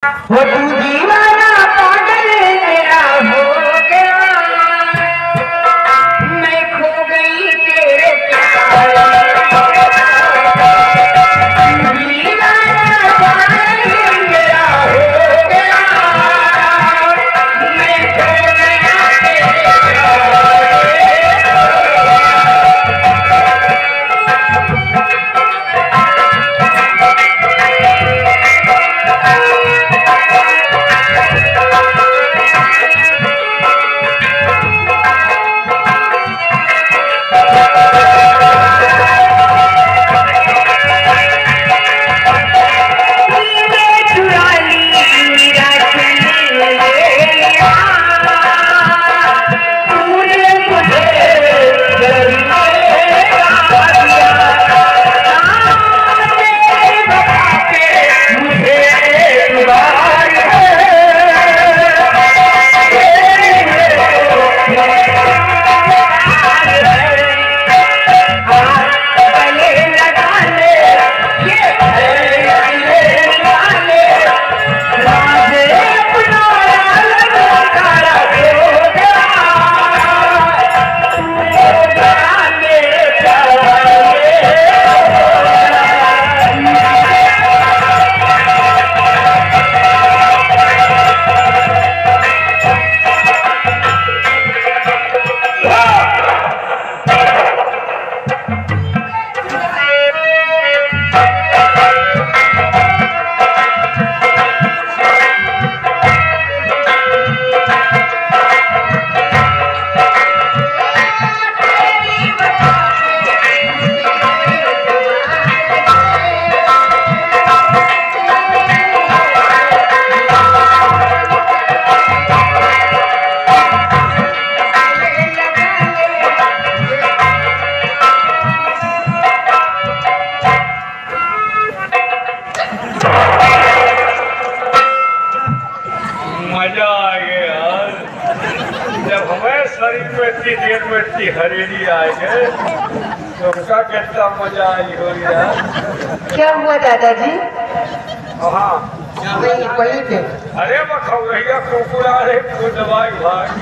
वो तू दीवाना पागल मेरा हो गया, मैं खो गई तेरे प्यार में। दीवाना पागल मेरा हो गया, मैं खो गया तेरे प्यार हरेली आएंगे तो उसका कितना मजा आई हो यार। क्या हुआ दादाजी? हाँ वही थे। अरे बखाऊ भैया कुकुरा रहे तो दवाई भाग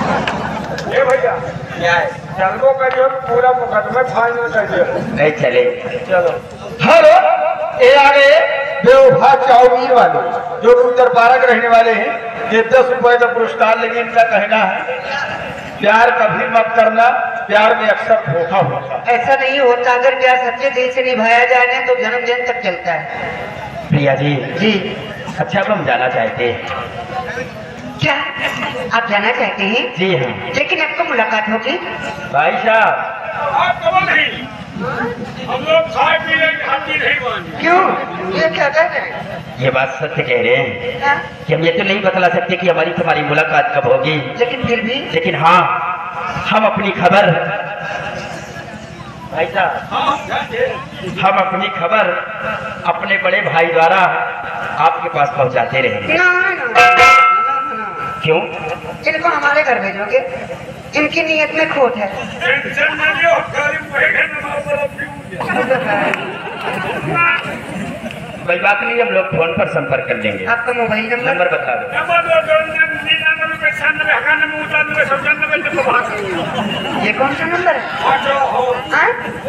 ये भैया क्या है? चलो करियो पूरा मुकदमे फाइनल करियो। नहीं चले चलो हेलो, ये आ गए बेवफा चाउमीन वाले जो कि उत्तर पारक रहने वाले हैं। ये 10 रुपए का पुरस्कार लेंगे। इनका कहना है प्यार कभी मत करना, प्यार में अक्सर धोखा होता है। ऐसा नहीं होता, अगर प्यार सच्चे दिल से निभाया जाए तो जन्म जन्म तक चलता है। प्रिया जी जी अच्छा, अब हम जाना चाहते हैं। क्या आप जाना चाहते हैं? जी हाँ। लेकिन आपको मुलाकात होगी। भाई साहब आप कब नहीं हम लोग खाए पी लेंगे, हाथी नहीं बांधे। क्यों? ये क्या कह रहे हैं? ये बात सत्य कह रहे हैं हाँ? कि हम ये तो नहीं बतला सकते कि हमारी तुम्हारी मुलाकात कब होगी, लेकिन फिर भी लेकिन हाँ हम अपनी खबर भाई साहब हम अपनी खबर अपने बड़े भाई द्वारा आपके पास पहुंचाते रहेंगे। ना। क्यों? इनको हमारे घर भेजोगे? इनकी नीयत में खोट है। टेंशन न लियो, गाड़ी में कोई बात नहीं, हम लोग फोन पर संपर्क कर लेंगे। आपका मोबाइल नंबर बता दो। ये कौन सा नंबर है? हाँ?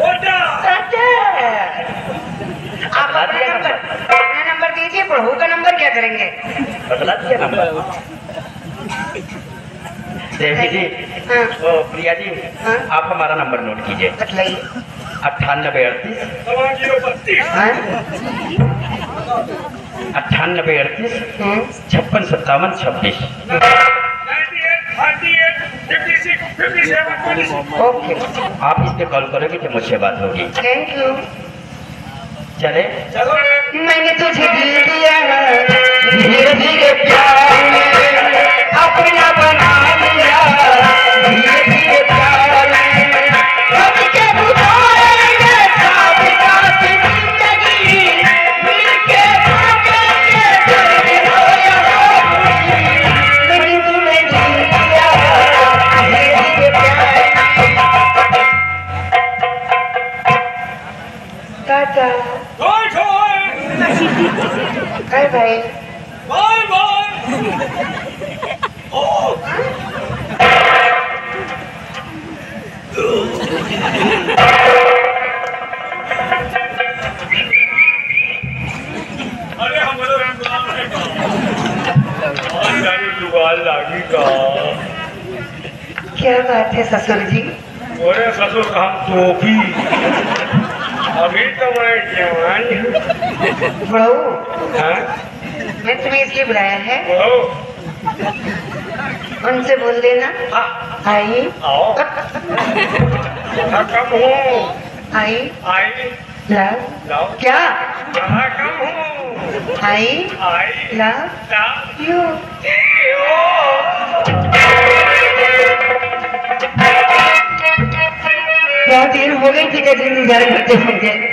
आप अपना नंबर दीजिए, बहू का नंबर क्या करेंगे? बतला दिया नंबर। देवी जी, हाँ। ओ प्रिया जी, हाँ? आप हमारा नंबर नोट कीजिए। बतलाइए। 9838 हाँ? 9838 56 57 26। ओके, आप इस पे कॉल करोगे तो मुझसे बात होगी। Thank you. चले चलो मैंने तुझे दिल दिया धीरे धीरे प्यार में, अपना बना लिया धीरे धीरे प्यार में। रब के बुलाएंगे साथ साथ जिंदगी, मिलके भागेंगे जल्दी हो यहाँ। मैंने तुम्हें दिल दिया धीरे धीरे प्यार में। टाटा। छोड़ अरे भाई अरे हमारे जुगाड़ लागी का। क्या बात है ससुर जी? अरे ससुर का हम टोपी अभी तो मैं जवान बहू, हाँ मैं तुम्हें इसलिए बुलाया है, बहू उनसे बोल देना आई आओ कम हूँ आई आई लव लाओ क्या कहाँ कम हूँ आई आई लव लाओ यू। बहुत देर हो गई थी, इंतजार करते होंगे।